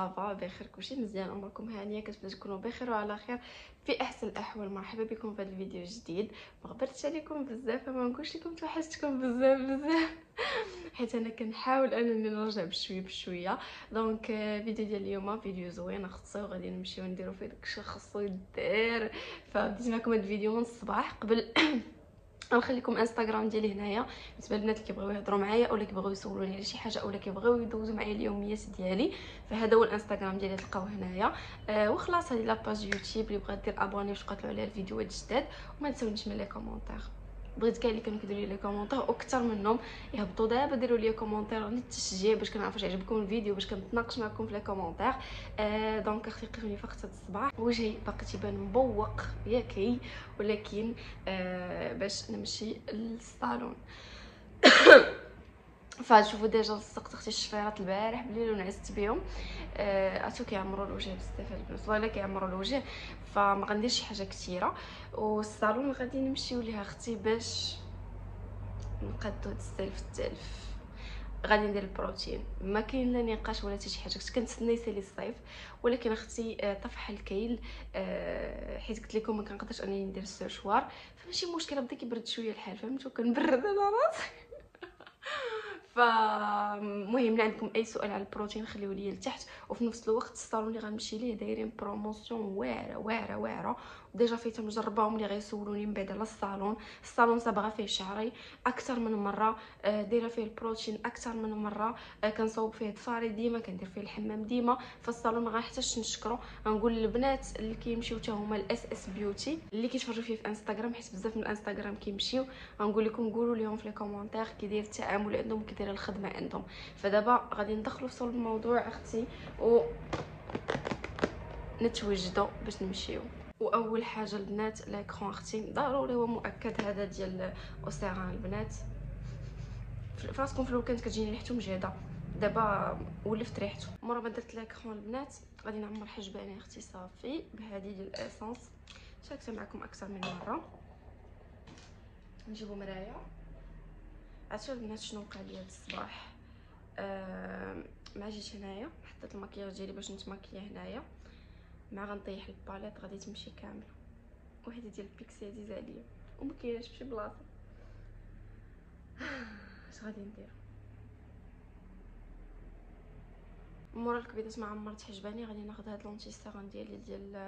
صافا بخير، كلشي مزيان، اموركم هانيه، كتبدا تكونوا بخير وعلى خير في احسن الاحوال. مرحبا بكم في هذا الفيديو الجديد. ما غبرتش عليكم بزاف، ما نقولش لكم توحشتكم بزاف بزاف حيت انا كنحاول انني نرجع بشويه بشويه. دونك فيديو ديال اليوم فيديو زوين خصو غادي نمشيو نديرو فيه داكشي خصو يدير. فبديت معكم هذا الفيديو من الصباح قبل غنخليكم انستغرام ديالي هنايا بالنسبه للبنات اللي كيبغيو يهضروا معايا اولا كيبغيو يسولوني على شي حاجه اولا كيبغيو يدوزوا معايا اليوميات ديالي. فهذا هو الانستغرام ديالي تلقاوه هنايا. وخلاص هذه لاباج يوتيوب اللي بغات دير ابوني باش تبقى عليها الفيديوهات الجداد. وما تنسونيش من لي كومونتير، بغيت كاع اللي كانوا كيديروا لي كومونتير واكثر منهم يهبطوا دابا ديروا لي كومونتير للتشجيع باش كنعرف واش عجبكم الفيديو باش كنتناقش معكم في لي كومونتير. دونك اختي قيوني فقط هذا الصباح وجهي باقي تيبان مبوق ياكي، ولكن باش نمشي للصالون. فشوفوا ديجا لصقت اختي الشفيرات البارح بالليل ونعست بهم. عرفتو كيعمروا الوجه بزاف البنات، والله كيعمروا الوجه. فما غنديرش شي حاجه كثيره، والصالون غادي نمشيو ليها اختي باش نقادو هاد السلف التالف. غادي ندير البروتين، ما كاين لا نقاش ولا حتى شي حاجه. كنت كنتسنى يسالي الصيف ولكن اختي طفح الكيل. حيت قلت لكم ما كنقدرش انني ندير السوشوار، فماشي مشكله بدا كيبرد شويه الحال، فهمتوا؟ كنبرد انا راسي. فالمهم اللي عندكم اي سؤال على البروتين خليوه لي لتحت. وفي نفس الوقت الصالون اللي غنمشي ليه دايرين بروموسيون واعره واعره واعره، ديجا فايته مجرباهم اللي غيسولوني من بعد على الصالون صبغه فيه شعري اكثر من مره. دايره فيه البروتين اكثر من مره. كنصوب فيه الضفاري ديما، كندير فيه الحمام ديما. فالصالون ما غنحتاجش نشكرو. غنقول للبنات اللي كيمشيو حتى هما الاس اس بيوتي اللي كيتفرجوا فيه في انستغرام، حيت بزاف من الانستغرام كيمشيو، غنقول لكم قولوا لهم في لي كومونتير كيداير التعامل عندهم كيداير الخدمه عندهم. فدابا غادي ندخلوا في صلب الموضوع اختي و نتوجدوا باش نمشيو. واول حاجه البنات لاكرون اختي ضروري ومؤكد هذا ديال اوسيران. البنات فراسكم في الوكاند كتجيني ريحته مجهده، دابا ولفت ريحته. مره ما درت لاكرون البنات غادي نعمر حجباني اختي صافي بهذه ديال الاسونس، شاركتها معكم اكثر من مره. نجيبو مرايه. عرفتوا البنات شنو وقع لي هذا الصباح؟ مع جيت هنايا حطيت المكياج ديالي باش نتماكيا هنايا، مع غنطيح الباليط غادي تمشي كامله. وحده ديال البيكسي عزيزه عليا وما كايناش فشي بلاصه. اش غادي ندير؟ مورا الكبيدات ما عمرت حجباني غادي ناخذ هاد لونتيستيرون ديالي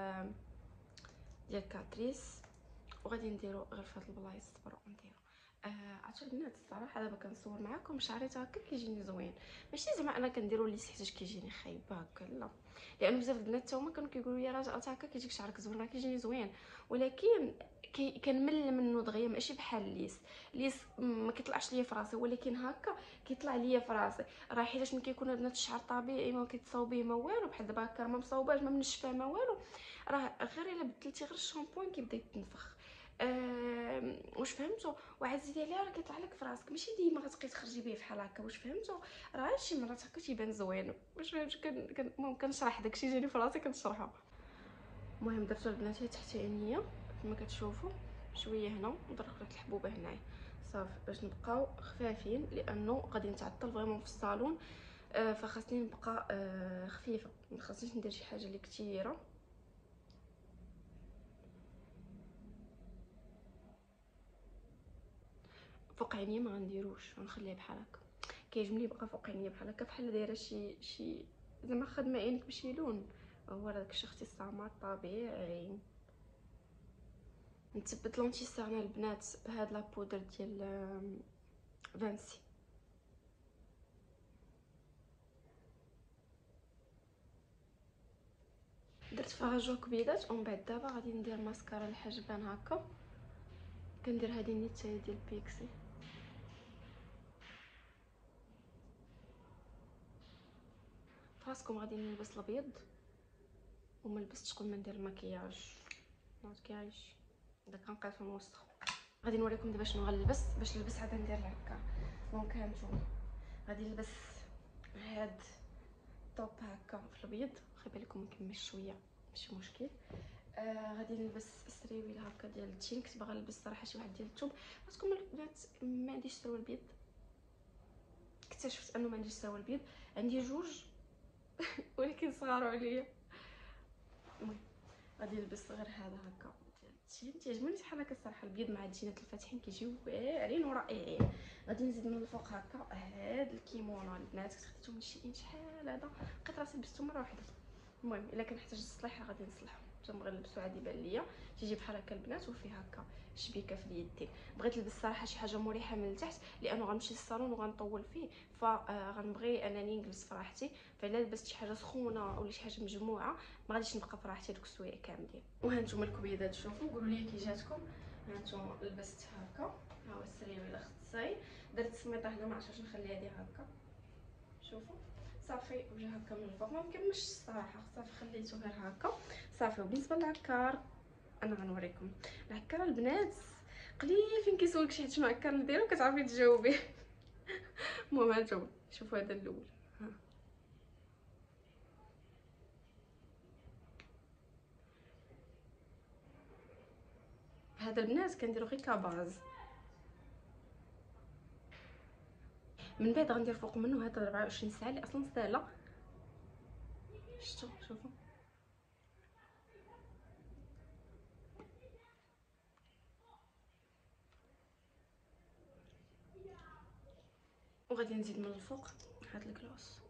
ديال كاتريس وغادي نديرو غير في هاد البلايص تبرو نديرو. عرفتوا البنات الصراحه دابا كنصور معكم شعري هكا كيجيني زوين، ماشي زعما انا كنديرو لي حيتاش كيجيني خايب هكا، لا، لان بزاف البنات حتى هما كانوا كيقولوا لي راه هكا كيجيك شعرك زوين، راه كيجيني زوين، ولكن كنمل منه دغيا، ماشي بحال ليس ما كيطلعش ليا في راسي، ولكن هكا كيطلع ليا في راسي. راه حيتاش ملي كيكون البنات الشعر طبيعي ما كيتصاوبيه ما والو، بحال دابا هكا ما مصاوباش ما منشفاه ما والو، راه غير الا بدلتي غير الشامبوين كيبدا يتنفخ. واش فهمتوا؟ وعزيزي عليها راه كيطلع لك في راسك، ماشي ديما غتبقاي تخرجي به بحال هكا، واش فهمتوا؟ راه شي مرات هكا تيبان زوين، واش فهمتوا؟ المهم كنشرح داكشي جاني في راسي كنشرحه. المهم درت البنات تحت عينيا كما كتشوفوا شويه هنا ودرت الحبوبه هنايا صافي باش نبقاو خفافين، لانه غادي نتعطل فريمون في الصالون. فخاصني نبقى خفيفه، ما خاصنيش ندير شي حاجه اللي كثيره. فوق عينيا ما غنديروش، غنخليها بحال هكا. كيعجبني يبقى فوق عينيا بحال هكا، بحال دايره شي زعما خدمه عينك بشي لون. هو داك الشيء اختي السمر طبيعي. نثبت لونتيستيرن البنات بهاد لابودر ديال فانسي. درت فيها جوج كبيدات ومن بعد دابا غادي ندير ماسكارا الحجبان هكا. كندير هذه نيتاي ديال بيكسي. فراسكم غادي نلبس الابيض وما لبستش قبل ما ندير المكياج، ما كاينش داك كنقاد في الوسط. غادي نوريكم دابا شنو غنلبس باش نلبس عاد ندير هكا. دونك هانتوما غادي نلبس هاد الطوب هكا في الابيض، خلي بالكم نكمل شويه ماشي مشكل. غادي نلبس سريويل هكا ديال التين، كنت باغا نلبس صراحه شي واحد ديال الثوب، باسكو البنات ما عنديش سروال بيض. اكتشفت انه ما عنديش سروال بيض، عندي جوج ولكن صغاروا عليا. المهم غادي نلبس غير هذا هكا تيعجبني شحال هكا الصراحه. البيض مع الجينات الفاتحين كيجيو واعرين ورائعين. غادي نزيد من الفوق هكا هاد الكيمونو البنات، كنت خديتو من شي شحال هذا، لقيت راسي لبستو مره واحده. المهم الا كنحتاج نصلح غادي نصلحو، تنبغي نلبسو عادي بان ليا تيجي بحال هكا البنات وفيه هكا شبيكه في اليدين. بغيت نلبس صراحه شي حاجه مريحه من التحت لانه غنمشي للصالون وغنطول فيه، فغنبغي انني نجلس في راحتي. فالا لبست شي حاجه سخونه ولا شي حاجه مجموعه ما غاديش نبقى في راحتي دوك السوايع كاملين. وها نتوما الكبيدات شوفوا قولوا لي كي جاتكم. ها نتوما لبست هكا، ها هو السريوي الا خصي، درت سميطه هنا ما عرفتش نخليها هادي هكا. شوفوا صافي وجا هكا من الفوق ما مكملش الصراحه، صافي خليته غير هكا صافي. وبالنسبه للعكار انا غنوريكم العكار البنات. قليل فين كيسولك شي حد شنو عكار نديرو كتعرفي تجاوبي. المهم هانتوما شوفوا هذا الاول. ها هذا البنات كنديرو غير كاباز، من بعد غندير فوق منه هذا 24 ساعه اللي اصلا ساهله. شفتوا شوفوا وغادي نزيد من الفوق هذا الكلوس.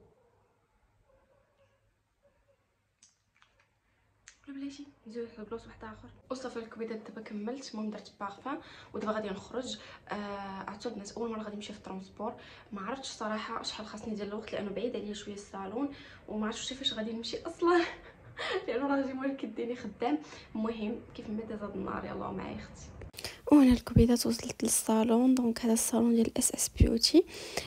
بلاتي نزيد واحد الكلوس واحد اخر وصافي. الكبيدات دابا كملت. المهم درت بارفان ودابا غادي نخرج. عرفتوا البنات اول مره غادي نمشي في الترونسبور، ما عرفتش صراحه شحال خاصني ديال الوقت لانه بعيد عليا شويه الصالون وما عرفتش فاش غادي نمشي اصلا. لانه راجلي مول كيديني خدام. المهم كيف ما زاد النهار يلاه معايا اختي. وهنا الكبيدات وصلت للصالون. دونك هذا الصالون ديال اس اس بيوتي.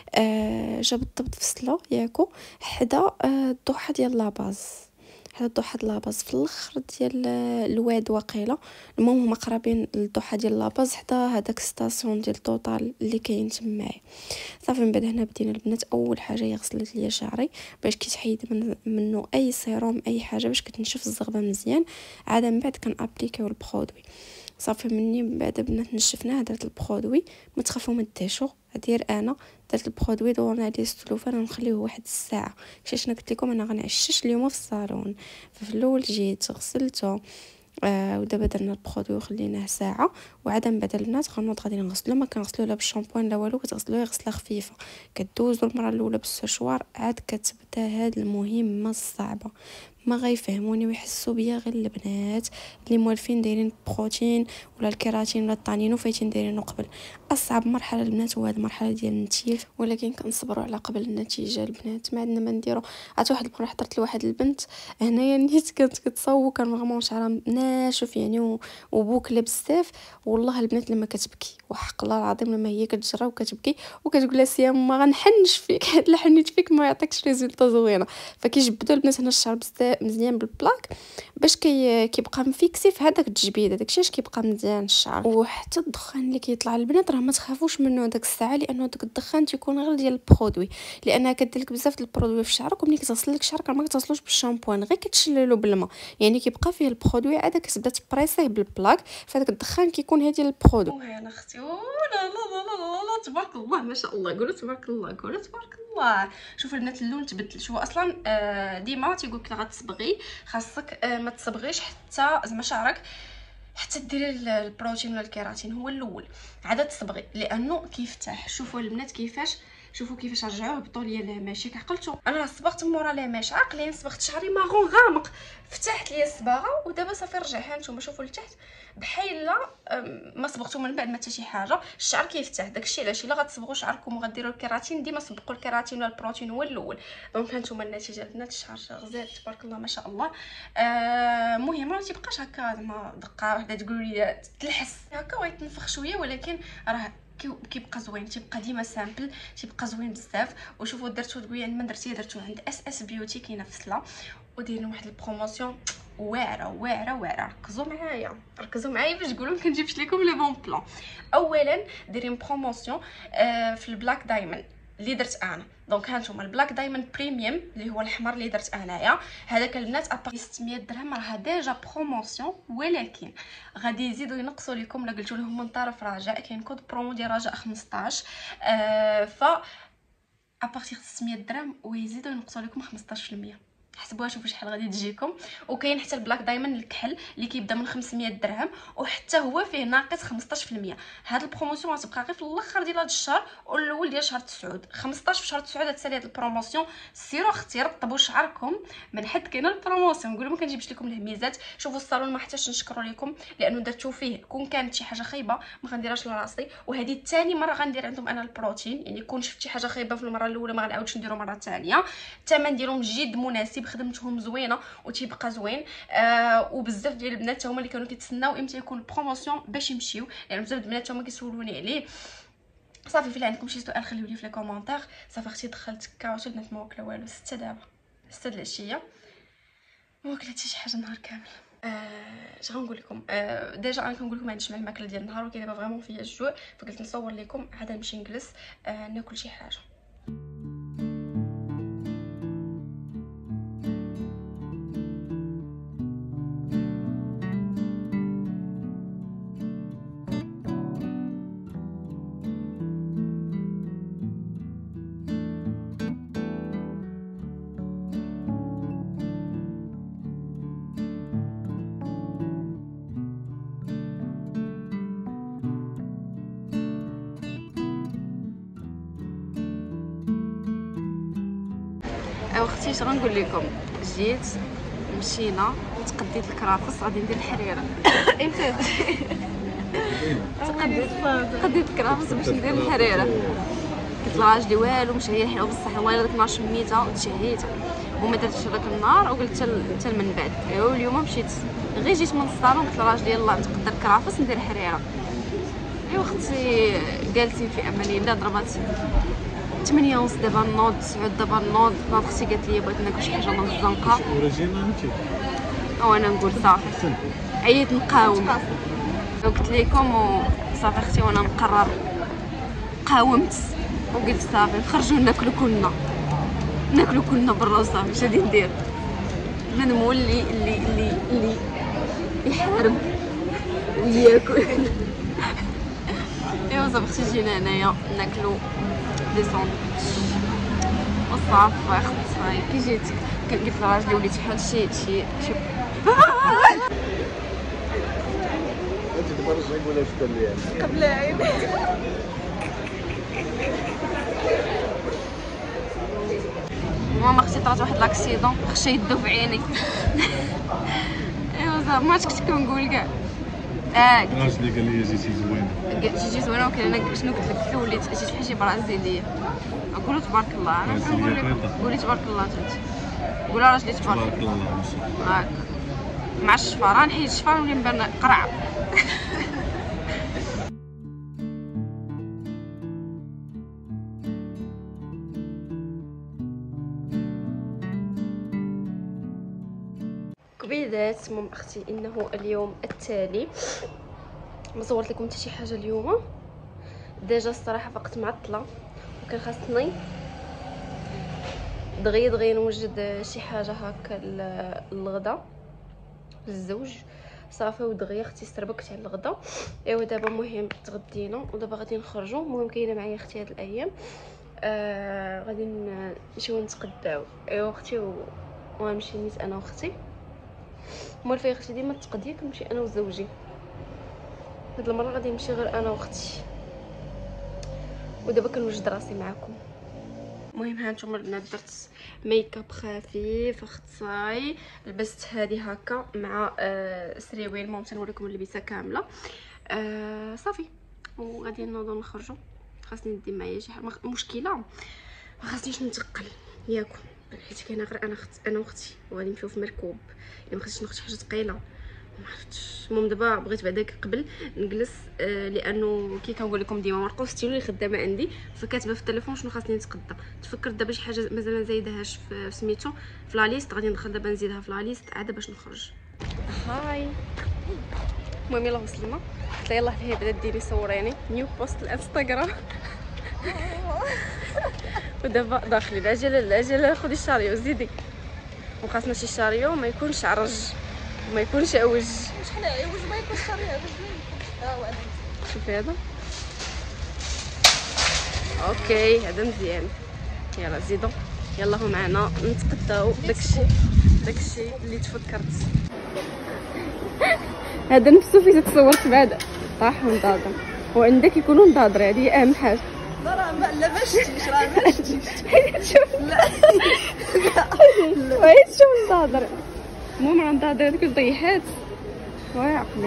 جا بالضبط في سلا ياكو حدا الضحى ديال لاباز. هذا الضحى ديال لاباز في الاخر ديال الواد واقيلا. المهم هما قرابين للضحى ديال لاباز حدا هذاك ستاسيون ديال توتال اللي كاين تمايا. صافي من بعد هنا بدينا البنات. اول حاجه هي غسلت ليا شعري باش كيتحيد منه اي سيروم اي حاجه باش كتنشف الزغبه مزيان. عاد من بعد كنابليكيو البرودوي. صافي مني من بعد بنات نشفناه درت البرودوي. ما تخافوا من الديشو غادير انا درت البرودوي دورنا عليه السلوفان ونخليه واحد الساعه. كيفاش انا قلت لكم انا غنعشش اليوم في الصالون. ففي الاول جيت غسلته ودابا درنا البرودوي وخليناه ساعه. وعاد من بعد البنات غنوض غادي نغسلو. ما كنغسلوه لا بالشامبوان لا والو، كتغسلوه غسله خفيفه. كدوزو المره الاولى بالسشوار عاد كتبدا هاد المهمه الصعبه. ما غيفهموني ويحسوا بيا غير البنات اللي موالفين دايرين بروتين ولا الكيراتين ولا الطانينو فايتين دايرينو قبل. اصعب مرحله البنات هو هاد المرحله ديال النتيف، ولكن كنصبروا على قبل النتيجه البنات. ما عندنا ما نديرو. عرفت واحد المره حضرت لواحد البنت هنايا نيت كانت كتصوب كان فريمون شعرها ناشف يعني وبوكله بزاف. والله البنات لما كتبكي وحق الله العظيم لما هي كتجرى وكتبكي وكتقول لها سيام ما غنحنش فيك حيت لا حنيت فيك ما يعطيكش ريزولطا زوينه. فكيجبدوا البنات هنا الشعر بزاف مزيان بالبلاك باش كيبقى مفيكسي في هذاك التجبيد. داكشي اش كيبقى مزيان الشعر. وحتى الدخان اللي كيطلع البنات راه ما تخافوش منه داك الساعه لانه داك الدخان تيكون غير ديال البرودوي لانها كدير لك بزاف ديال البرودوي في شعرك. وملي كتغسل لك شعرك ما كتغسلوش بالشامبوان غير كتشللو بالماء يعني كيبقى فيه البرودوي عاد كتبدا تبريسيه بالبلاك فداك الدخان كيكون هادي البرودوي. وهنا اختي لا لا لا لا لا تبارك الله ما شاء الله. قولوا تبارك الله قولوا تبارك الله. شوفوا البنات اللون تبدل. شو اصلا ديما تيقول لك غتصبغي خاصك ما تصبغيش حتى زعما شعرك حتى ديري البروتين ولا الكيراتين هو الاول عاد تصبغي لانه كيفتح. شوفوا البنات كيفاش شوفوا كيفاش رجعوه هبطوا ليا لاماشي عقلتوا. انا صبغت مورا لاماش عاقلين صبغت شعري مارون غامق فتحت ليا الصباغه ودابا صافي رجع. ها نتوما شوفوا لتحت بحال ما صبغتو من بعد ما حتى شي حاجه الشعر كيفتح. داكشي علاش الا غتصبغوا شعركم وغديروا الكيراتين ديما صبقوا الكيراتين ولا البروتين هو الاول. دونك ها نتوما النتيجه البنات الشعر غزال تبارك الله ما شاء الله. المهم ما تيبقاش هكا زعما دقه وحده تقول لي تلحس هكا ويتنفخ شويه ولكن راه كيبقى زوين تيبقى ديما سامبل تيبقى زوين بزاف. وشوفوا درتو تقولي عند من درتيه درتو عند اس اس بيوتي كاينه في سلا ودايرين واحد البروموسيون واعره واعره واعره. ركزوا معايا باش تقولوا ما كنجيبش لكم لي بون بلان. اولا دايرين بروموسيون في البلاك دايموند اللي درت انا. دونك ها نتوما البلاك دايموند بريميوم اللي هو الاحمر اللي درت انايا هذاك البنات ابار 600 درهم راه ديجا بروموسيون ولكن غادي يزيدوا ينقصوا لكم. لا قلتوا لهم من طرف رجاء كاين كود برومو ديال رجاء 15 ف ابارتيغ 600 درهم ويزيدوا ينقصوا لكم 15%. حسبوها شوفوا شحال غادي تجيكم. وكاين حتى البلاك دايموند الكحل اللي كيبدا من 500 درهم وحتى هو فيه ناقص 15%. هاد البروموسيون غتبقى غير في الاخر ديال هاد الشهر والاول ديال شهر 9 15 في شهر 9 غتسالي هاد البروموسيون. سيروا اختي رطبوا شعركم من حد كاينه البروموسيون. نقول ما كنجيبش لكم الهميزات. شوفوا الصالون ما حتاش نشكروا لكم لانه درتو فيه كون كانت شي حاجه خايبه ما غنديرهاش لراسي. وهذه ثاني مره غندير عندهم انا البروتين، يعني كون شفت شي حاجه خايبه في المره الاولى ما غنعاودش نديرو مره ثانيه. الثمن ديالهم جد مناسب، خدمتهم زوينه وتيبقى زوين. وبزاف ديال البنات هما اللي كانوا كيتسناو امتى يكون البروموسيون باش يمشيو، يعني بزاف البنات هما كيسولوني عليه. صافي فين عندكم شي سؤال خليو لي في لي كومونتير. صافي اختي دخلت كاوش البنات ما واكله والو 6 دابا 6 د العشيه ما واكلتش شي حاجه نهار كامل. اش غنقول لكم؟ ديجا انا كنقول لكم ما عنديش مع الماكله ديال النهار ولكن دابا فريمون فيا الجوع فقلت نصور لكم عاد نمشي نجلس ناكل شي حاجه. اختي اش غنقول لكم؟ جيت مشينا تقديت الكرافس غادي ندير الحريره. امتى تقديت الكرافس باش ندير الحريره. قلت لراجلي والو مش هي حلوه بصح والله الا داك النهار شميتها وتشهيت وما درتش هذاك النهار وقلت حتى من بعد. ايوا اليوم مشيت غير جيت من الصالون قلت لراجلي يلاه نتقدى الكرافس ندير الحريره. ايوا اختي جالسين في امان الله ضربات 8 ونص دابا نوض 9 دابا نوض. اختي قالت لي بغيت ناكل شي حاجه من الزنقه وانا نقول صافي عييت نقاوم قلت لكم وصافي اختي وانا نقرر قاومت وقلت صافي نخرجوا ناكلوا كلنا برا وصافي اش غادي ندير. من مولي اللي يحارب وياكل. ايوا صافي اختي جينا هنايا ناكلوا دي ساندويتش وصافي اختي. كي جيت قلت لراجلي وليت بحال شي انت دابا رجعي قولها واش دار ليها قبل عيني. ماما اختي طرات واحد لاكسيدون خشى يدو في عيني. ايوا صافي ما عرفتش كنت كنقول كاع. راجلي قال لي جيتي زوينه جيتي زوينه ولكن انا شنو قلت لك؟ وليت جيت بحال شي برازيليه. قولوا تبارك الله. انا كنقول لك قولي تبارك الله انت. قولها راجلي تبارك الله. هاك مع الشفار نحيد الشفار ونولي نبان قرع. كبيدات مام اختي انه اليوم التالي ما صورت لكم حتى شي حاجه اليوم. ديجا الصراحه فقت معطله وكان خاصني دغيا نوجد شي حاجه هكا للغدا للزوج. صافي ودغيا اختي استربكت على الغدا. ايوا دابا مهم تغدينا ودابا غادي نخرجوا. المهم كاينه معايا اختي هاد الايام غادي نمشيو نتقداو. ايوا اختي وغنمشي نيت انا واختي. مول فيا اختي ديما التقديه كنمشي انا وزوجي. هاد المره غادي نمشي غير انا واختي ودابا كنوجد راسي معكم. المهم ها نتوما البنات درت ميك اب خفيف اختي لبست هذه هكا مع سريويل. المهم تنوريكم اللبسه كامله. صافي وغادي نوضو نخرجوا. خاصني ندي معايا شي حاجه مشكله ما خاصنيش نتقل ياكم حيت كاينه غير انا واختي وغادي نمشيو في مركوب. ما خاصنيش ناخذ حاجه ثقيله ما عرفتش. المهم دابا بغيت بعداك قبل نجلس لانه كي كنقول لكم ديما مرقوس ستيلو اللي خدامه عندي فكاتبه في التليفون شنو خاصني نتقدى. تفكرت دابا شي حاجه مازال ما زايدهاش في سميتو في لا ليست. غادي ندخل دابا نزيدها في لا ليست عاد باش نخرج. هاي المهم يلاه وصلنا. قلت لها يلاه هي بدات ديري صوريني نيو بوست الانستغرام. ودابا داخلي العجله خدي الشاريو زيدي وخاصنا شي شاريو ما يكونش عرج ما يكونش عوج. شحال عوج ما يكونش شاريو ها هو. شوفي هذا اوكي هذا مزيان. يلا زيدو يلا معنا نتقداو داكشي اللي تفكرت. هذا نفسه فين تصورت بعد طاح ونضاضر، وعندك يكونوا نضاضر، هذه اهم حاجه. لا ما شفتيش راه ما شفتيش. لا وعيت شوف نضاضر. المهم راه نضاضر هذيك الضيحات ويا عقلي.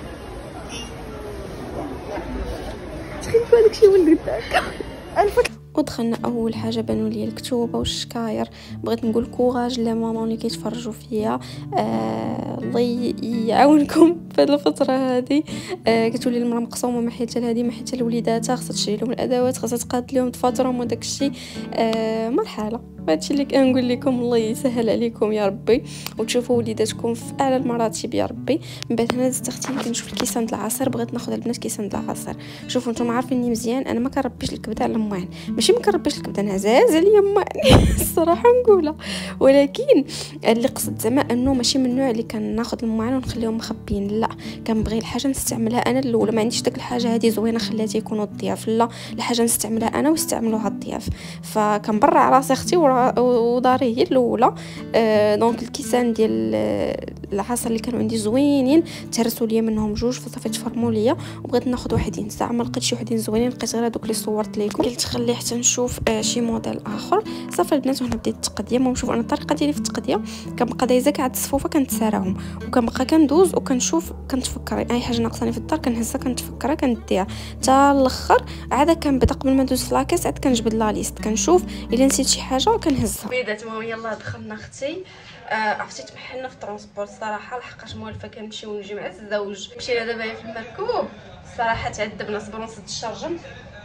تخيلوا هذاك الشيء ولد هكا. ودخلنا اول حاجه بانوا لي الكتوبه والشكاير. بغيت نقول كوراج لا ماما اللي كيتفرجوا فيا، الله يعاونكم في هذه الفتره هذه. كتولي المراه مقسومه ما حيت لهذه ما حيت لوليداتها، خاصها تشري لهم الادوات، خاصها تقاد لهم دفاترهم وداك الشيء. مرحله هادشي اللي كنقول لكم. الله يسهل عليكم يا ربي، وتشوفوا وليداتكم في اعلى المراتب يا ربي. من بعد هنا زدت اختي كنشوف الكيسان د العصير، بغيت ناخذ البنات كيسان د العصير. شوفوا نتوما عارفيني مزيان انا ما كنربيش الكبده على المعن، ماشي ما كنربيش الكبده انا عزاز عليا المعن الصراحه نقولها، ولكن اللي قصد زعما انه ماشي من النوع اللي كناخذ المعن ونخليهم مخبيين، لا كنبغي الحاجه نستعملها انا الاولى. ما عنديش داك الحاجه هذه زوينه خلاتها يكونوا الضياف، لا الحاجه نستعملها انا ويستعملوها الضياف. فكنبرع راسي اختي وداري هي الاولى. دونك الكيسان ديال العصير اللي كانوا عندي زوينين تهرسوا ليا منهم جوج، فصافي تفرموا ليا وبغيت ناخذ وحدين. ساعه ما لقيت شي وحدين زوينين لقيت غير هذوك اللي صورت لكم. قلت خلي حتى نشوف شي موديل اخر. صافي البنات وهنا بديت التقديه. المهم شوفوا انا الطريقه ديالي في التقديه كنبقى دايزه كاع الصفوفه كنتساراهم وكنبقى كندوز وكنشوف كنتفكر اي حاجه ناقصاني في الدار كنهزها كنتفكرها كنديها حتى الاخر. عاد كنبدا قبل ما ندوز في لاكاس عاد كنجبد لا ليست كنشوف الا نسيت شي حاجه وكنهزها. بيدات المهم يلا دخلنا اختي. عرفتي تمحلنا في الترونسبور الصراحه لحقاش موالفه كنمشيو ونجي مع الزوج. مشينا دابا في المركوب الصراحه تعذبنا. صبروا نسد الشارجم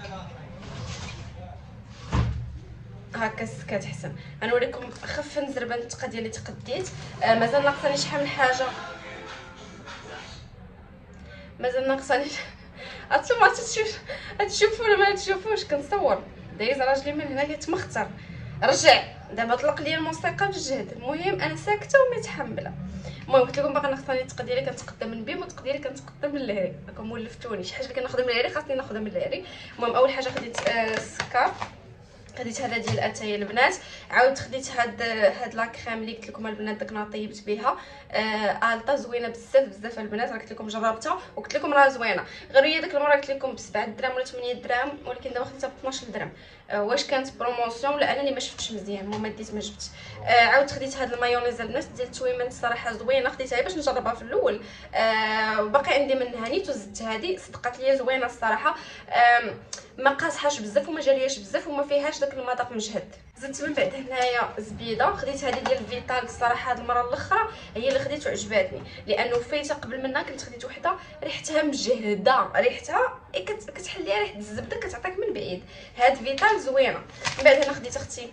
هكا كتحسن. غنوريكم خف نزربه التقديه اللي تقديت. مازال ناقصاني شحال من حاجه، مازال ناقصاني. انتوما تشوفوا ولا ما تشوفوش كنصور دايز راجلي من هنا كيتمختر. رجع دابا طلق لي الموسيقى بالجهد. المهم انا ساكته ومتحمله. المهم قلت لكم باقي ناقصاني التقديه اللي كنتقدى من بيم والتقديه اللي كنتقدى من الهري. راكم ولفتوني شي حاجه اللي كناخذها من الهري خاصني ناخذها من الهري. المهم اول حاجه خديت السكر، خديت هذا ديال اتاي البنات، عاود خديت هاد لا كريم اللي قلت لكم البنات داك نهار طيبت بها. الطا زوينه بزاف البنات، راه قلت لكم جربتها وقلت لكم راه زوينه. غير هي ديك المره قلت لكم ب7 دراهم ولا 8 دراهم، ولكن دابا خديتها ب 12 درهم. واش كانت بروموسيون ولا انني ما شفتش مزيان؟ المهم ما ديت ما جبتش. عاود خديت هاد المايونيز البنات ديال تويمن الصراحه زوينه، خديتها باش نجربها في الاول. وباقي عندي منها نيت وزدت هذه صدقات ليا زوينه الصراحه. ما قاصحاش بزاف وما جارياش بزاف وما فيهاش داك المذاق مجهد. زدت من بعد هنايا زبيده، خديت هذه ديال فيتال الصراحه هاد المره الاخرى هي اللي خديت وعجباتني، لانه فايته قبل منها كنت خديت وحده ريحتها مجهده، ريحتها كتحليها ريحه الزبده كتعطيك من بعيد. هاد فيتال زوينه. من بعد انا خديت اختي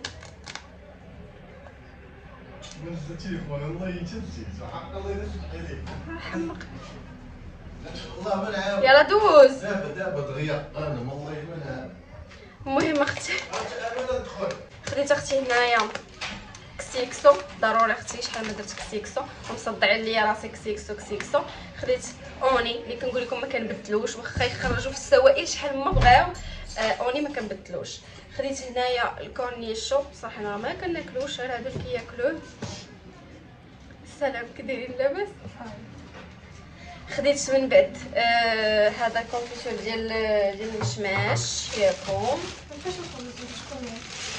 من التليفون الله يتسجل حق الله يرزق عليك حمق. والله ما نعاود يلا دوز دابا دغيا انا والله ما نعاود. المهم اختي انا ندخل خديت اختي هنايا كسيكسو ضروري اختي، شحال ما درت كسيكسو ومصدعين ليا راسي كسيكسو. خديت اوني اللي كنقول لكم ما كنبدلوش واخا يخرجوا في السوائل شحال ما بغاو، اوني ما كنبدلوش. خديت هنايا الكورنيشو، صح انا ما كناكلوش غير هادو اللي كياكلوه. السلام كدايرين لاباس؟ خديت من بعد هذا كونفيتور ديال المشماش ياكم. فاش نخرجوا شكون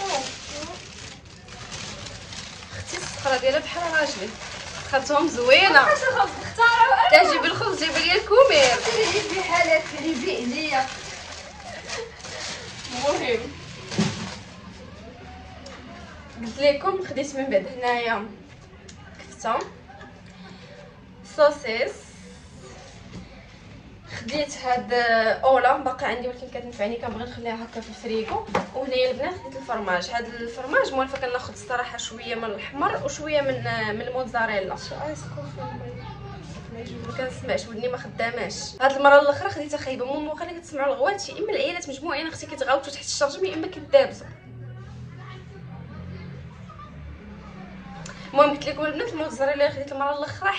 اختي الصخره ديالها بحال راجلي خدتهم زوينه. فاش الخبز اختاروا تعجب الخبز جيب لي الكومير اللي بحالك اللي بيديا. المهم قلت لكم خديت من بعد هنايا كفته صوصيص. خديت هاد اولا باقي عندي ولكن كتنفعني كنبغي نخليها هكا في الفريكو. وهنايا البنات خديت الفرماج. هاد الفرماج موالفه كناخذ الصراحه شويه من الاحمر وشويه من الموتزاريلا. ما كنسمعش ودني ما خداماش. هاد المره الاخرى خديتها خايبه. المهم واخا كتسمعوا الغوات يا اما العيالات مجموعين اختي كيتغاوتوا تحت الشرجم يا اما كيدابزوا. المهم قلت لكم البنات الموتزاريلا اللي خديت المره الاخرى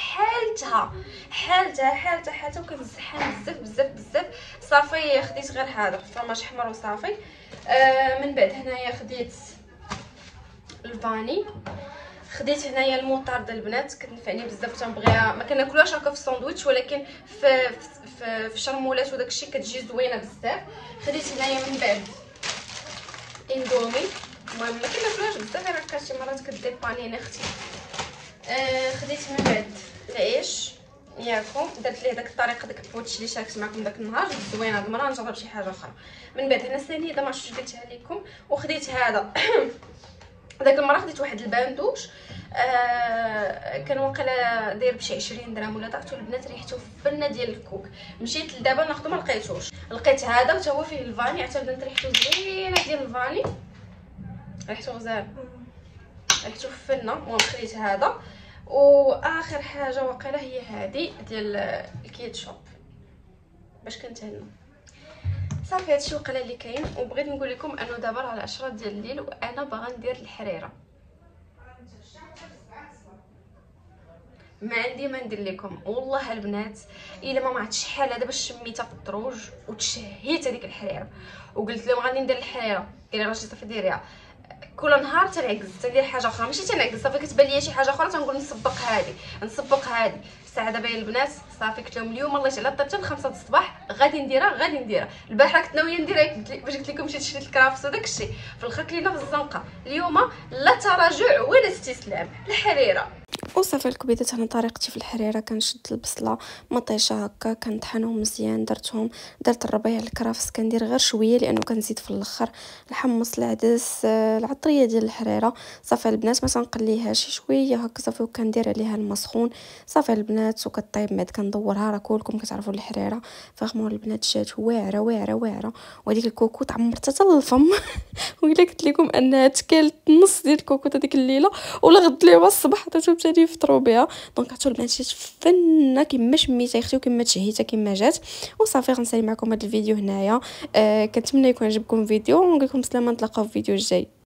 حالتها وكنزحان بزاف. صافي خديت غير هذا فرماج احمر وصافي. من بعد هنايا خديت الفاني. خديت هنايا المطارده البنات، كتنفعني بزاف، تنبغيها ما كناكلوهاش هكا في الساندويتش، ولكن في الشرمولات وداكشي كتجي زوينه بزاف. خديت هنايا من بعد اندومي، المهم ما كناكلوهاش بزاف، راه كاشي مرات كديبانيني اختي. خديت من بعد العيش ياكم، درت ليه داك الطريقه داك البوتش اللي شاركت معكم داك النهار، زوينه. هاد المره نجرب شي حاجه اخرى. من بعد هنا السنيده ما عرفتش قلتها لكم، وخديت هذا داك المره خديت واحد الباندوش، كان واقيلا داير بشي 20 درهم ولا طاقته البنات، ريحته فنه ديال الكوك. مشيت لدابا ناخذو ما لقيتوش، لقيت هذا حتى هو فيه الفاني، حتى البنات ريحته زوينه ديال الفاني، ريحته غزال، ريحته فنه. المهم خديت هذا، واخر حاجه واقيلا هي هذه ديال الكيتشوب باش كنتهنى. صافي هادشي وقيلا اللي كاين. وبغيت نقول لكم انه دابا على 10 ديال الليل وانا باغا ندير الحريره، ما عندي ما ندير لكم والله البنات. الا ما عرفتش شحال هذا باش شميتها في الدروج وتشهيت هذيك الحريره، وقلت لهم غادي ندير الحريره. قال لي راجل صافي ديريها. كل نهار تنعكز تندير حاجه اخرى، ماشي تنعكز، صافي كتبان ليا شي حاجه اخرى تنقول نسبق هذه الساعه. دابا البنات صافي قلت لهم اليوم الله يجعلها طيبت 5 الصباح غادي نديرها. البارحه كنت ناويه نديرها باش قلت لكم مشيت شريت الكرافس وداكشي في الاخر كلينا في الزنقه. اليوم لا تراجع ولا استسلام، الحريره. وصافي الكبيدات. انا طريقتي في الحريره كنشد البصله مطيشه هكا، كنطحنهم مزيان، درت الربيع الكرافس، كندير غير شويه لانه كنزيد في الاخر الحمص، العدس، العطريه ديال الحريره. صافي البنات ما تنقليهاش شويه هكا صافي، وكندير عليها الماء سخون صافي البنات، وكطيب بعد كندورها. راه كلكم كتعرفوا الحريره فريمون البنات جات واعره واعره واعره، وهذيك الكوكو عمرتها حتى للفم وإلا قلت لكم انها تكلت نص ديال الكوكوط هذيك الليله، ولا غد ليها الصباح عطاتو ابتدي يفطروا بها. دونك عرفتوا البنات جات فنه كما شميتها اختي وكما تشهيتها كما جات. وصافي غنسالي معكم هذا الفيديو هنايا. كنتمنى يكون عجبكم الفيديو، ونقول لكم سلامه، نتلاقاو في الفيديو الجاي.